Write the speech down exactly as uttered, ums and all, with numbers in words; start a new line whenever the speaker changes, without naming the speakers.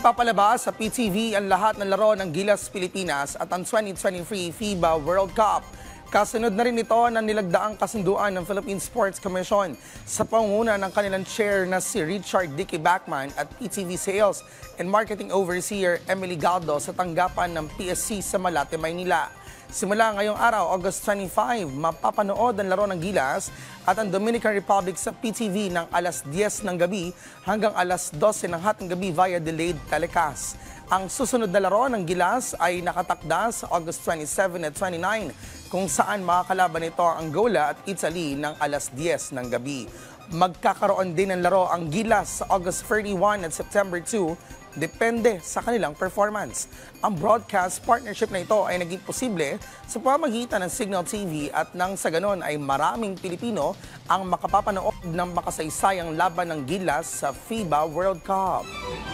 Ipapalabas sa P T V ang lahat ng laro ng Gilas Pilipinas at ang twenty twenty-three FIBA World Cup. Kasunod na rin ito na nilagdaang kasunduan ng Philippine Sports Commission sa pangunguna ng kanilang chair na si Richard Dicky Bachman at P T V Sales and Marketing Overseer Emily Galdo sa tanggapan ng P S C sa Malate, Maynila. Simula ngayong araw, August twenty-five, mapapanood ang laro ng Gilas at ang Dominican Republic sa P T V ng alas diyes ng gabi hanggang alas dose ng hating gabi via delayed telecast. Ang susunod na laro ng Gilas ay nakatakda sa August twenty-seven at twenty-nine kung saan makakalaban nito ang Angola at Italy ng alas diyes ng gabi. Magkakaroon din ng laro ang Gilas sa August thirty-one at September two, depende sa kanilang performance. Ang broadcast partnership na ito ay naging posible sa pamamagitan ng Signal T V at nang sa ganon ay maraming Pilipino ang makapapanood ng makasaysayang laban ng Gilas sa FIBA World Cup.